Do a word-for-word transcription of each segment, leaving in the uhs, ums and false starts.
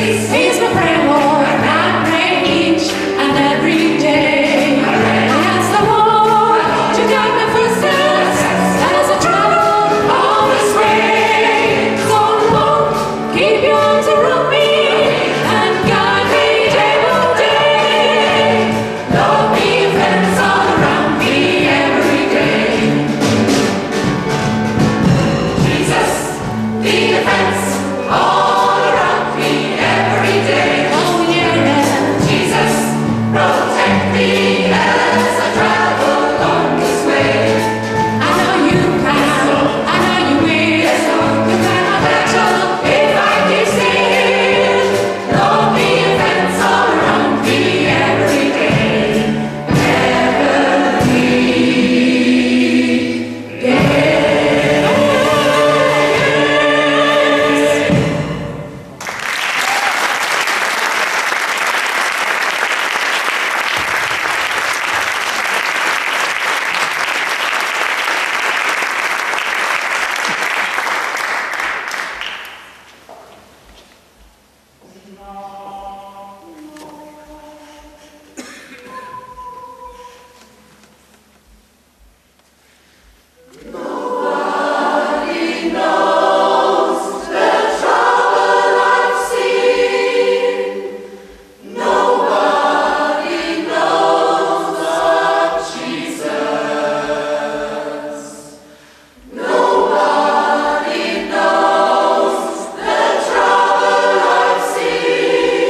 Nobody knows the trouble I've seen.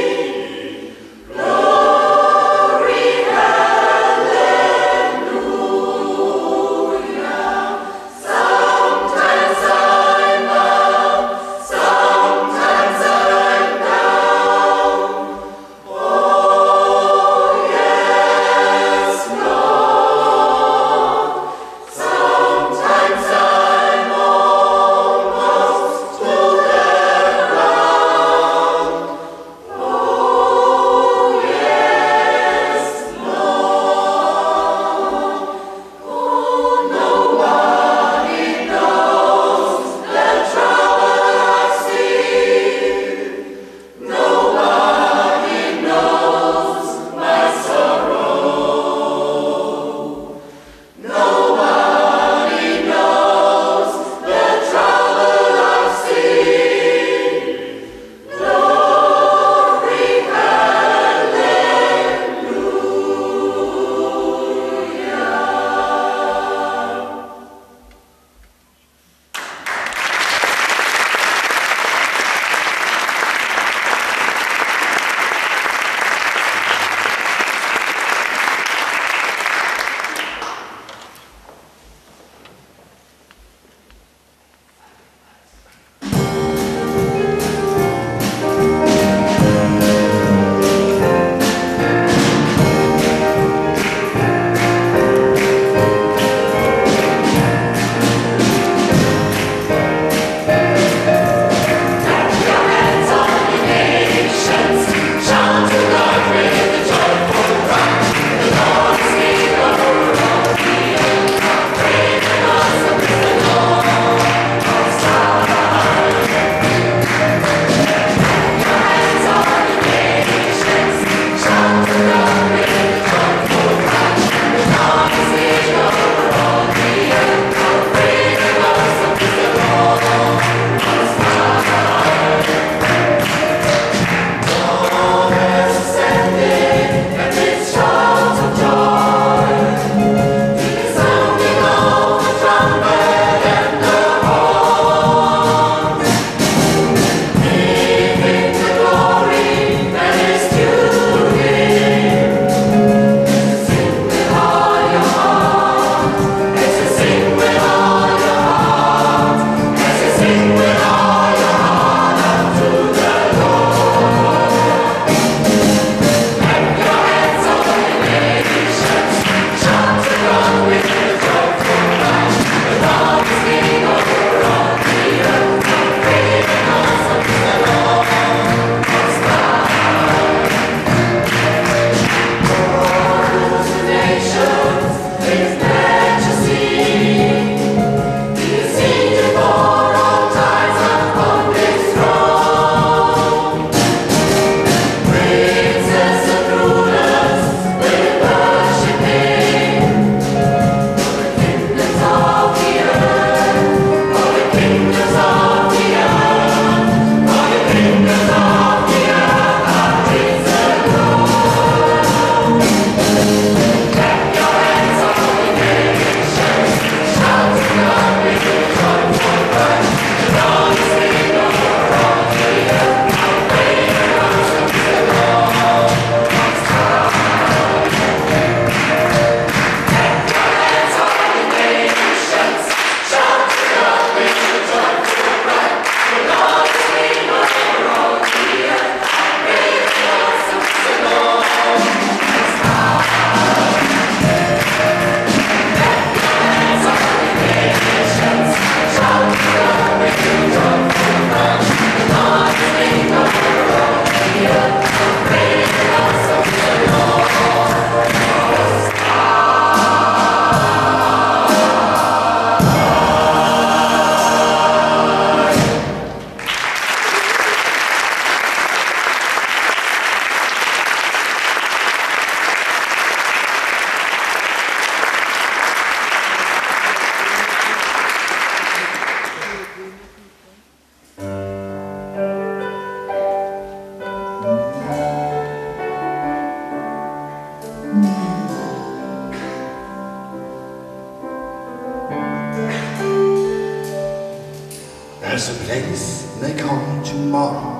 There's a place they call tomorrow,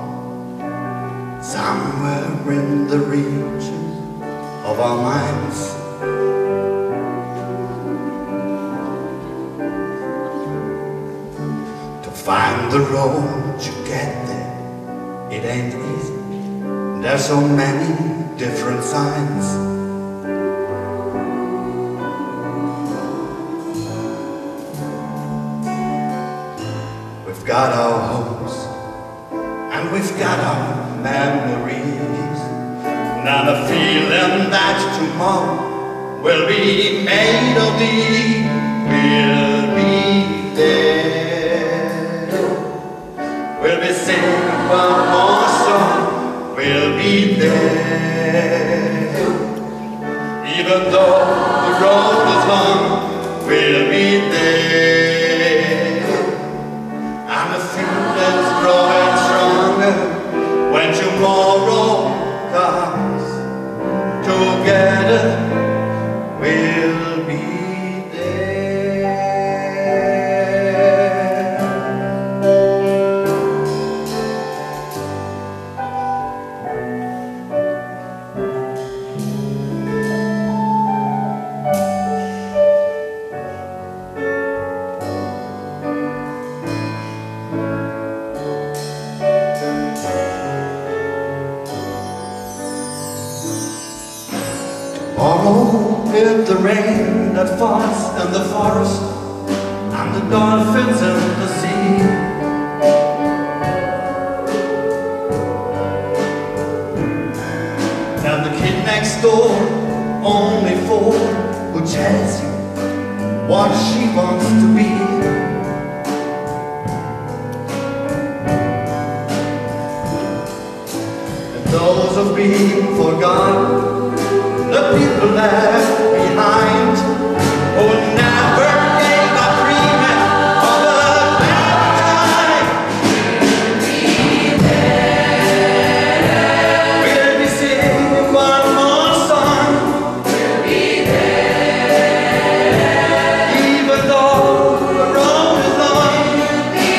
somewhere in the region of our minds. To find the road to get there, it ain't easy. There's so many different signs. We've got our hopes and we've got our memories, and a feeling that tomorrow will be made of these. We'll be there. We'll be singing one more song. We'll be there. Even though the road is long, we'll be there. Growing stronger when tomorrow comes. Together we'll be tomorrow, with the rain that falls in the forest and the dolphins in the sea, and the kid next door, only four, who tells you what she wants to be. And those who've been forgotten, the people left behind, who never gave up dreaming of a better time. We'll be there. We'll be singing one more song. We'll be there. Even though the road is long, we'll be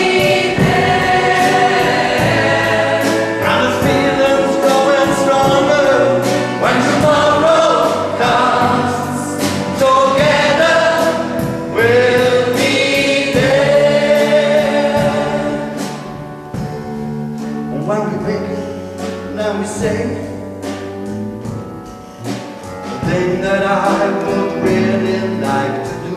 there. And the feeling's growing stronger when tomorrow when we wake and we say the thing that I would really like to do.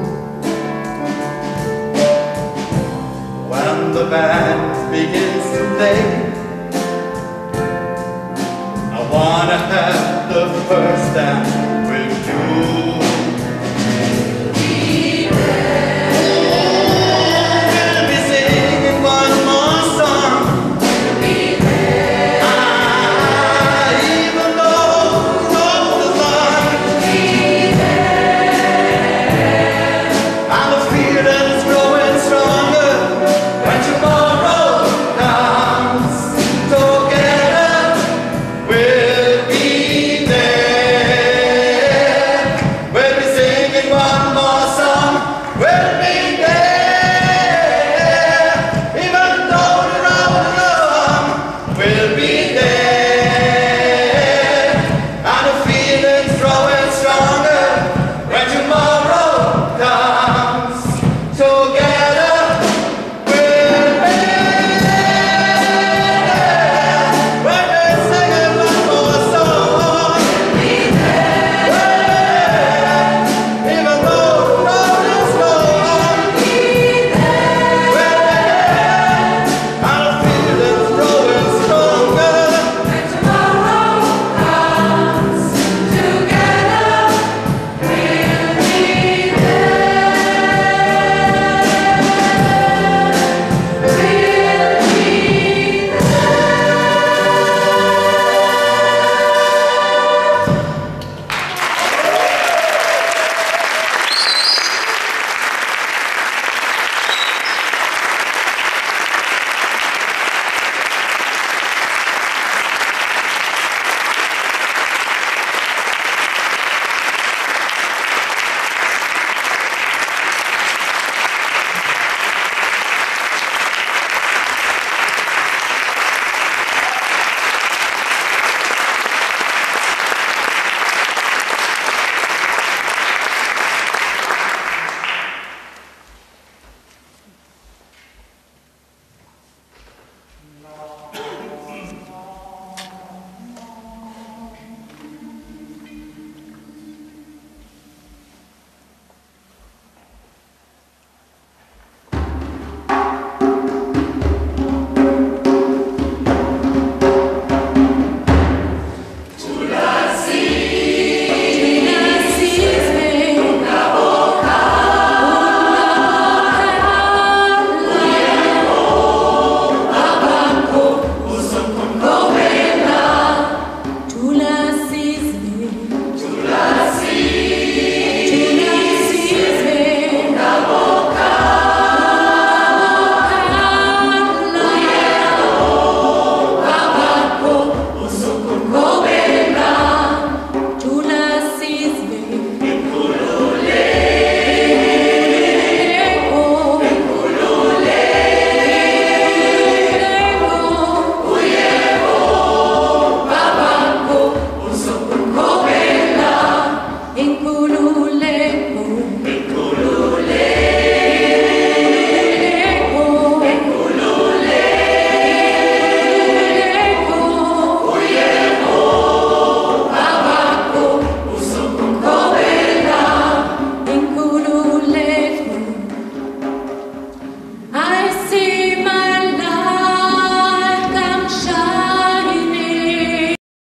When the band begins to play, I wanna have the first dance